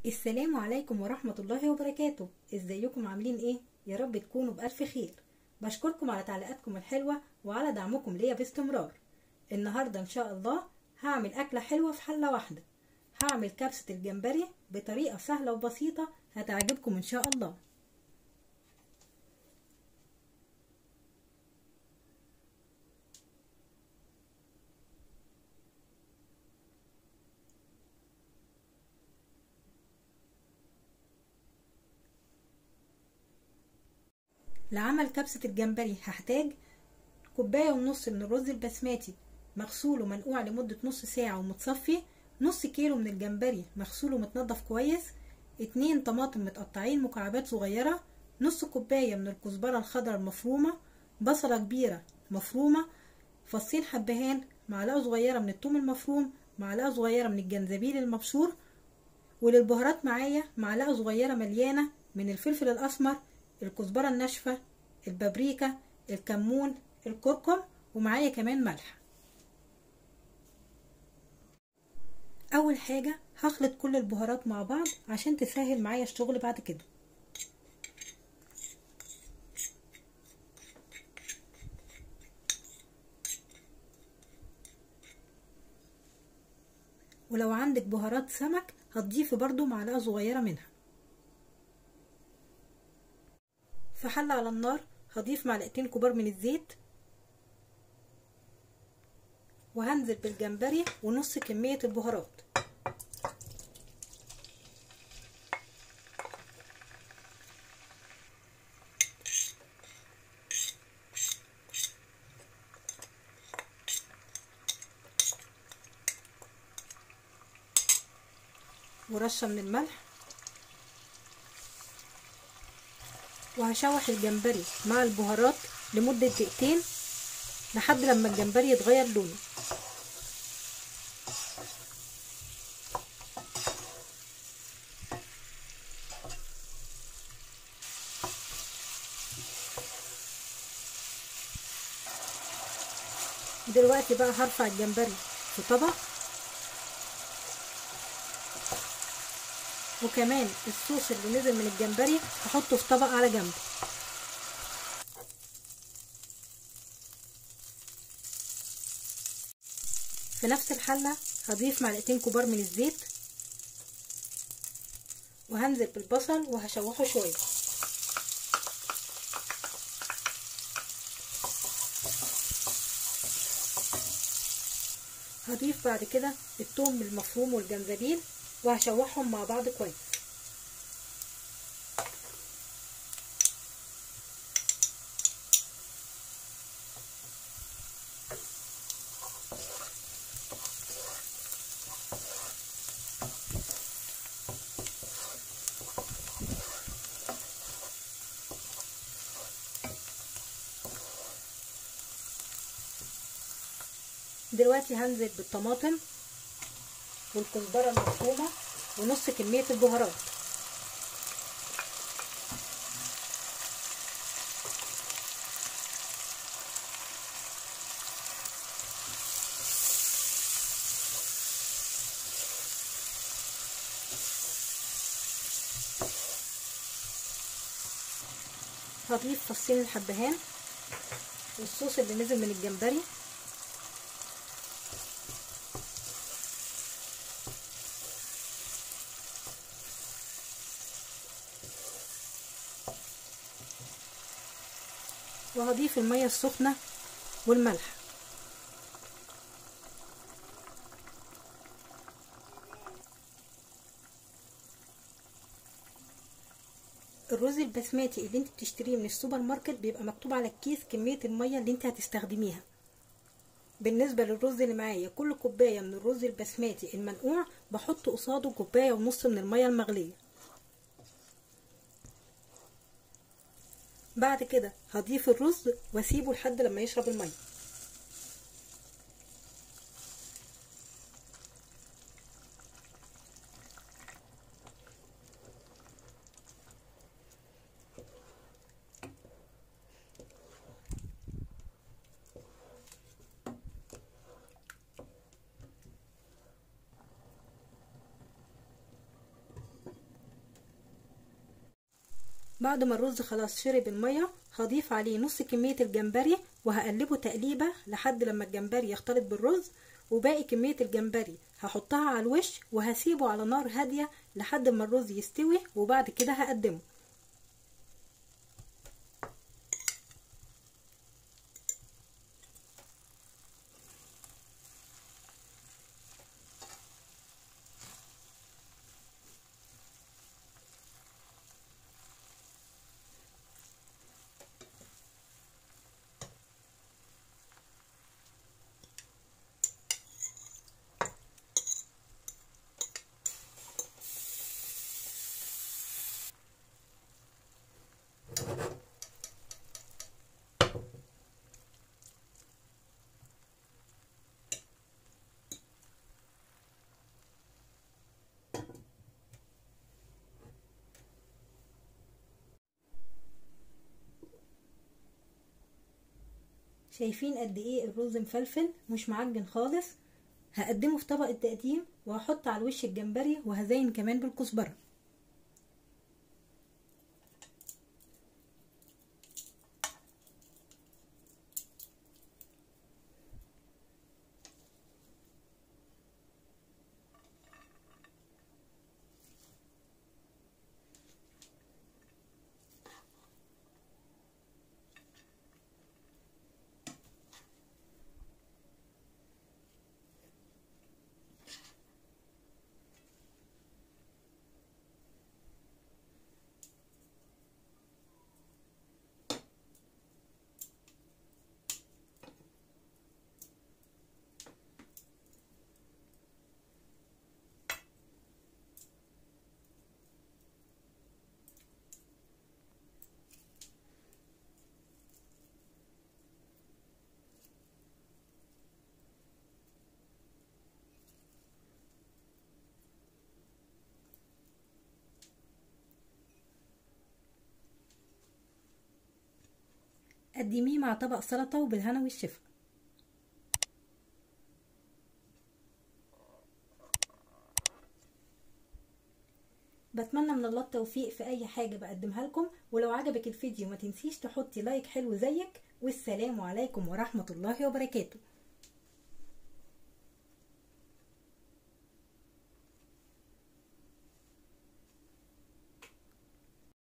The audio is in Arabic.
السلام عليكم ورحمة الله وبركاته. ازيكم عاملين ايه؟ يا رب تكونوا بألف خير. بشكركم على تعليقاتكم الحلوة وعلى دعمكم ليا باستمرار. النهاردة ان شاء الله هعمل أكلة حلوة في حلة واحدة. هعمل كبسة الجمبري بطريقة سهلة وبسيطة هتعجبكم ان شاء الله. لعمل كبسة الجمبري هحتاج كوباية ونص من الرز البسماتي مغسول ومنقوع لمدة نص ساعة ومتصفي، نص كيلو من الجمبري مغسول ومتنضف كويس، 2 طماطم متقطعين مكعبات صغيرة، نص كوباية من الكزبرة الخضراء المفرومة، بصلة كبيرة مفرومة، فصين حبهان، معلقة صغيرة من الثوم المفروم، معلقة صغيرة من الجنزبيل المبشور. وللبهارات معايا معلقة صغيرة مليانة من الفلفل الأسمر، الكزبرة الناشفة، البابريكا، الكمون، الكركم، ومعايا كمان ملح. اول حاجة هخلط كل البهارات مع بعض عشان تسهل معايا الشغل بعد كده. ولو عندك بهارات سمك هتضيفي برضو معلقة صغيرة منها. في حلة على النار هضيف معلقتين كبار من الزيت، وهنزل بالجمبري ونص كمية البهارات. ورشة من الملح، وهشوح الجمبري مع البهارات لمدة دقيقتين لحد لما الجمبري يتغير لونه. دلوقتي بقى هرفع الجمبري في طبق، وكمان الصوص اللي نزل من الجمبري هحطه في طبق على جنب. في نفس الحلة هضيف معلقتين كبار من الزيت، وهنزل بالبصل وهشوحه شوية. هضيف بعد كده الثوم المفروم والجنزبيل وهشوحهم مع بعض كويس. دلوقتي هنزل بالطماطم والكزبرة المفرومة ونص كمية البهارات. هضيف فصين الحبهان والصوص اللي نزل من الجمبري، وهضيف المية السخنة والملح. الرز البسماتي اللي انت بتشتريه من السوبر ماركت بيبقى مكتوب على الكيس كمية المية اللي انت هتستخدميها. بالنسبة للرز اللي معايا كل كوباية من الرز البسماتي المنقوع بحط قصاده كوباية ونص من المية المغلية. بعد كده هضيف الرز واسيبه لحد لما يشرب المية. بعد ما الرز خلاص شرب المية هضيف عليه نص كمية الجمبري وهقلبه تقليبة لحد لما الجمبري يختلط بالرز، وباقي كمية الجمبري هحطها على الوش وهسيبه على نار هادية لحد ما الرز يستوي، وبعد كده هقدمه. شايفين قد ايه الرز مفلفل مش معجن خالص؟ هقدمه في طبق التقديم وهحط على الوش الجمبري وهزين كمان بالكزبرة. قدميه مع طبق سلطة وبالهنا والشفا. بتمنى من الله التوفيق في اي حاجة بقدمها لكم، ولو عجبك الفيديو ما تنسيش تحطي لايك حلو زيك، والسلام عليكم ورحمة الله وبركاته.